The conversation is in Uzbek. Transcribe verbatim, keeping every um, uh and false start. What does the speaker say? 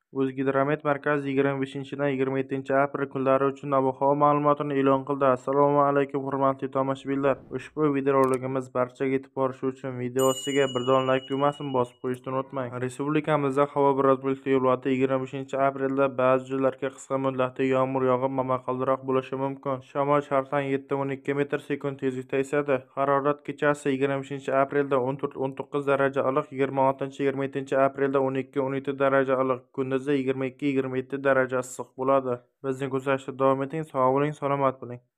O'zgidromet markazi yigirma beshinchidan yigirma yettinchi aprel kunlari uchun ob-havo ma'lumotini e'lon qildi. Assalomu alaykum hurmatli tomoshabinlar. Ushbu videorolikimiz barchaga yetib borishi uchun video ostiga bir don like tugmasini bosib qo'yishni unutmang. Respublikamizda havo biroz bulutli bo'ladi. yigirma beshinchi aprelda ba'zi joylarga qisqa muddatli yomg'ir yog'ib, momaqaldiroq bo'lishi mumkin. Shamol sharqdan yetti o'n ikki metr sekund tezlikda esadi. Harorat kechasi yigirma beshinchi aprelda o'n to'rt o'n to'qqiz daraja iliq, yigirma oltinchi yigirma yettinchi aprelda o'n ikki o'n yetti daraja iliq, kunduzda yigirma ikki yigirma yetti daraja issiq bo'ladi. Bizni kuzatishda davom eting. Sog' bo'ling, salomat bo'ling.